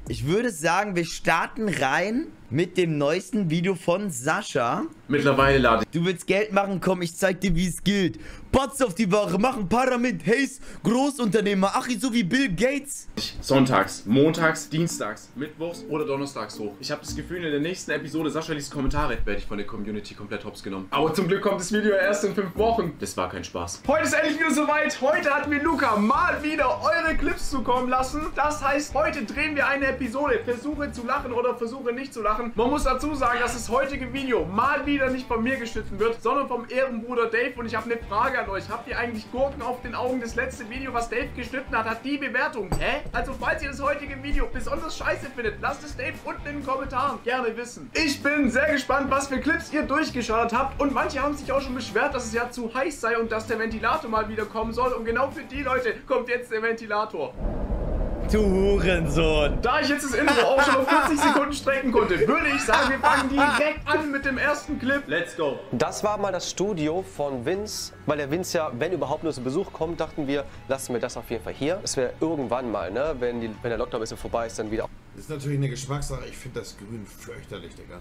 Ich würde sagen, wir starten rein mit dem neuesten Video von Sascha. Mittlerweile lade ich. Du willst Geld machen? Komm, ich zeig dir, wie es geht. Bots auf die Ware, machen Paramit, Haze, Großunternehmer, ach, so wie Bill Gates. Sonntags, montags, dienstags, mittwochs oder donnerstags hoch. Ich habe das Gefühl, in der nächsten Episode Sascha liest Kommentare, werde ich von der Community komplett hops genommen. Aber zum Glück kommt das Video erst in 5 Wochen. Das war kein Spaß. Heute ist endlich wieder soweit. Heute hat mir Luca mal wieder eure Clips zukommen lassen. Das heißt, heute drehen wir eine Episode. Versuche zu lachen oder versuche nicht zu lachen. Man muss dazu sagen, dass das heutige Video mal wieder nicht von mir geschnitten wird, sondern vom Ehrenbruder Dave. Und ich habe eine Frage an euch. Habt ihr eigentlich Gurken auf den Augen? Das letzte Video, was Dave geschnitten hat, hat die Bewertung. Hä? Also falls ihr das heutige Video besonders scheiße findet, lasst es Dave unten in den Kommentaren gerne wissen. Ich bin sehr gespannt, was für Clips ihr durchgeschaut habt. Und manche haben sich auch schon beschwert, dass es ja zu heiß sei und dass der Ventilator mal wieder kommen soll. Und genau für die Leute kommt jetzt der Ventilator. Du Hurensohn. Da ich jetzt das Intro auch schon auf 40 Sekunden strecken konnte, würde ich sagen, wir fangen direkt an mit dem ersten Clip. Let's go. Das war mal das Studio von Vince, weil der Vince ja, wenn überhaupt nur zu Besuch kommt, dachten wir, lassen wir das auf jeden Fall hier. Es wäre irgendwann mal, ne, wenn der Lockdown ein bisschen vorbei ist, dann wieder. Das ist natürlich eine Geschmackssache. Ich finde das Grün fürchterlich, Digga.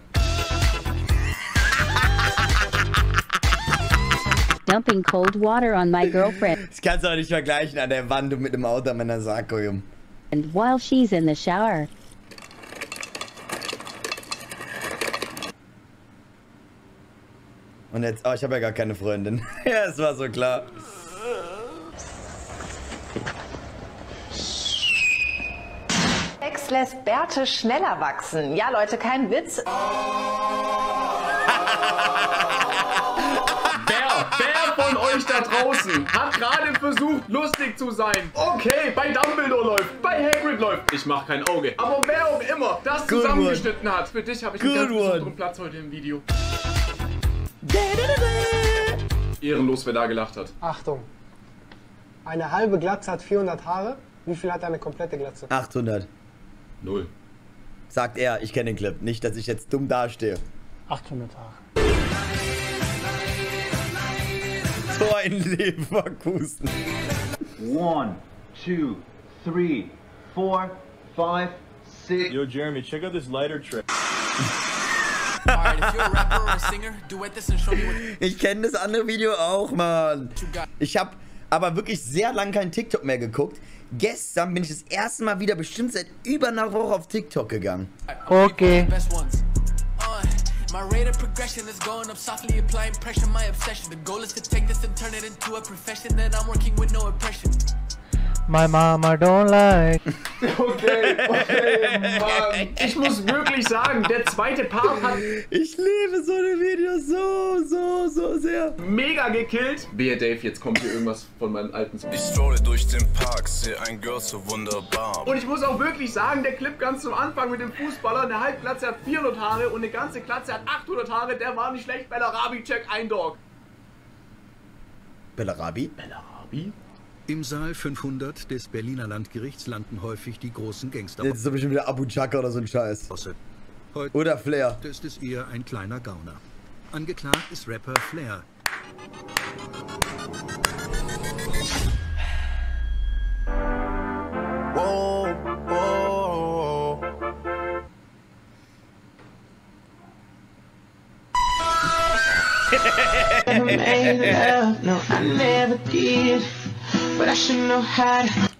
Dumping cold water on my girlfriend. Das kannst du auch nicht vergleichen an der Wand und mit dem Auto an meiner Sarkoium. And while she's in the shower. Und jetzt, oh, ich habe ja gar keine Freundin. Ja, es war so klar. Sex lässt Bärte schneller wachsen. Ja, Leute, kein Witz. Wer von euch da draußen hat gerade versucht, lustig zu sein? Okay, bei Dumbledore läuft, bei Hagrid läuft. Ich mach kein Auge. Aber wer auch immer das zusammengeschnitten hat, für dich habe ich einen ganz besonderen Platz heute im Video. Ehrenlos, wer da gelacht hat. Achtung. Eine halbe Glatze hat 400 Haare. Wie viel hat eine komplette Glatze? 800. 0. Sagt er, ich kenne den Clip. Nicht, dass ich jetzt dumm dastehe. 800 Haare. So ein Leverkusen. 1, 2, 3, 4, 5, 6. Yo, Jeremy, check out this lighter trick. Ich kenne das andere Video auch, Mann. Ich habe aber wirklich sehr lange kein TikTok mehr geguckt. Gestern bin ich das erste Mal wieder bestimmt seit über einer Woche auf TikTok gegangen. Okay. My rate of progression is going up softly, applying pressure, my obsession. The goal is to take this and turn it into a profession that I'm working with no oppression. My mama don't like. Okay, Mann. Ich muss wirklich sagen, der zweite Part hat... Ich liebe so eine Videos so sehr. Mega gekillt. Wehe, Dave, jetzt kommt hier irgendwas von meinen alten... Ich strolle durch den Park, sehe ein Girl so wunderbar. Und ich muss auch wirklich sagen, der Clip ganz zum Anfang mit dem Fußballer, eine Halbglatze hat 400 Haare und eine ganze Glatze hat 800 Haare, der war nicht schlecht. Bellarabi, check ein Dog. Bellarabi? Bellarabi? Im Saal 500 des Berliner Landgerichts landen häufig die großen Gangster. Jetzt ist so bestimmt wieder Abu Chaka oder so ein Scheiß. Heute oder Flair. ist es eher ein kleiner Gauner. Angeklagt ist Rapper Flair. Whoa, whoa. No, I never did, but I should know how to.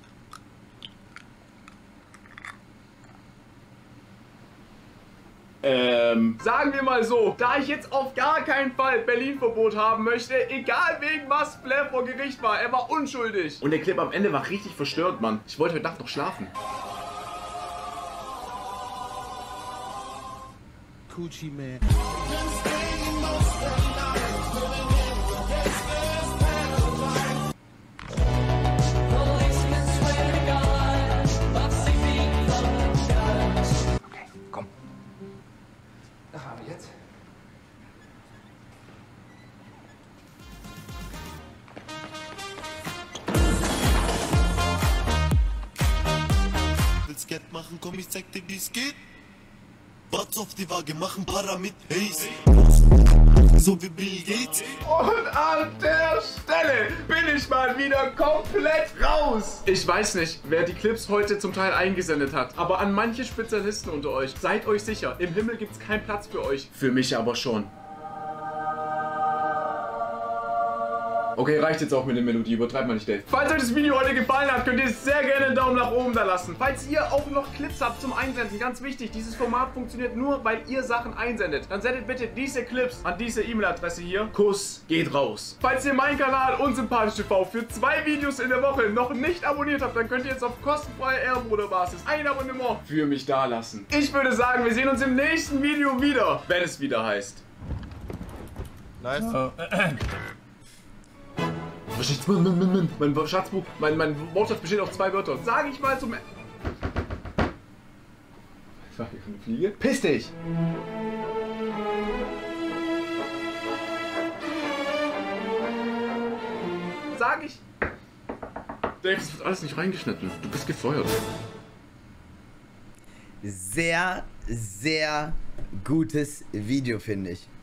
Sagen wir mal so, da ich jetzt auf gar keinen Fall Berlin-Verbot haben möchte, egal wegen was Flair vor Gericht war, er war unschuldig. Und der Clip am Ende war richtig verstört, Mann. Ich wollte heute Nacht noch schlafen. Coochie Man. Geld machen, komm, ich zeig dir, wie's geht. Bots auf die Waage, machen Paramit, Haze. so wie Bill Gates. Und an der Stelle bin ich mal wieder komplett raus. Ich weiß nicht, wer die Clips heute zum Teil eingesendet hat, aber an manche Spezialisten unter euch, seid euch sicher, im Himmel gibt es keinen Platz für euch. Für mich aber schon. Okay, reicht jetzt auch mit der Melodie, übertreibt mal nicht, Dave. Falls euch das Video heute gefallen hat, könnt ihr sehr gerne einen Daumen nach oben da lassen. Falls ihr auch noch Clips habt zum Einsenden, ganz wichtig, dieses Format funktioniert nur, weil ihr Sachen einsendet. Dann sendet bitte diese Clips an diese E-Mail-Adresse hier. Kuss geht raus. Falls ihr meinen Kanal Unsympathisch TV für 2 Videos in der Woche noch nicht abonniert habt, dann könnt ihr jetzt auf kostenfreie Ehrenbruderbasis ein Abonnement für mich da lassen. Ich würde sagen, wir sehen uns im nächsten Video wieder, wenn es wieder heißt. Nice. Mein Schatzbuch, mein Wortschatz besteht aus 2 Wörtern. Sag ich mal zum... War hier eine Fliege? Piss dich! Sag ich... Dave, das wird alles nicht reingeschnitten. Du bist gefeuert. Sehr, sehr gutes Video, finde ich.